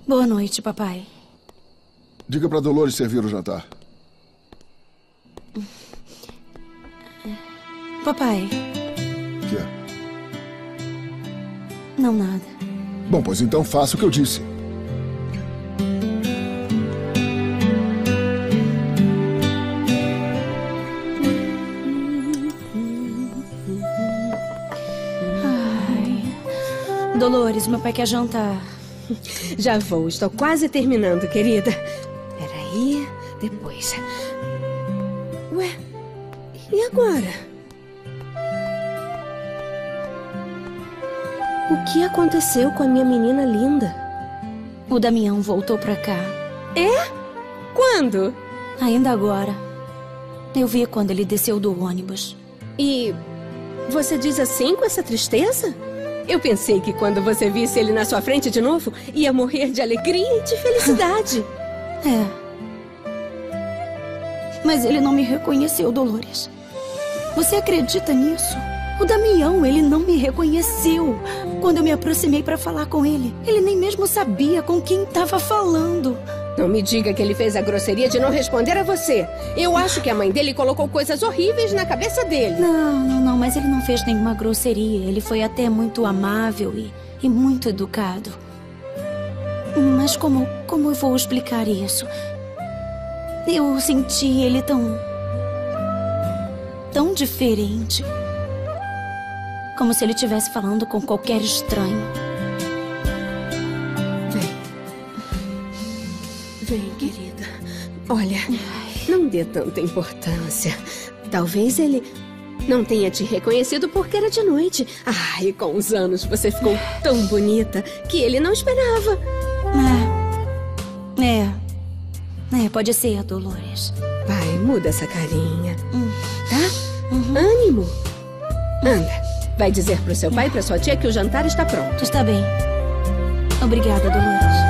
Boa noite, papai. Diga pra Dolores servir o jantar. Papai. O que é? Não, nada. Bom, pois então faça o que eu disse. Dolores, meu pai quer jantar. Já vou, estou quase terminando, querida. Peraí, depois. Ué, e agora? O que aconteceu com a minha menina linda? O Damião voltou pra cá. É? Quando? Ainda agora. Eu vi quando ele desceu do ônibus. E você diz assim com essa tristeza? Eu pensei que quando você visse ele na sua frente de novo, ia morrer de alegria e de felicidade. É. Mas ele não me reconheceu, Dolores. Você acredita nisso? O Damião, ele não me reconheceu. Quando eu me aproximei para falar com ele, ele nem mesmo sabia com quem estava falando. Não me diga que ele fez a grosseria de não responder a você. Eu acho que a mãe dele colocou coisas horríveis na cabeça dele. Não, mas ele não fez nenhuma grosseria. Ele foi até muito amável e muito educado. Mas como eu vou explicar isso? Eu senti ele tão diferente. Como se ele estivesse falando com qualquer estranho. Vem, querida. Olha, não dê tanta importância. Talvez ele não tenha te reconhecido porque era de noite. E com os anos você ficou tão bonita que ele não esperava. Pode ser, Dolores. Vai, muda essa carinha. Tá? Ânimo. Anda. Vai dizer pro seu pai e pra sua tia que o jantar está pronto. Está bem. Obrigada, Dolores.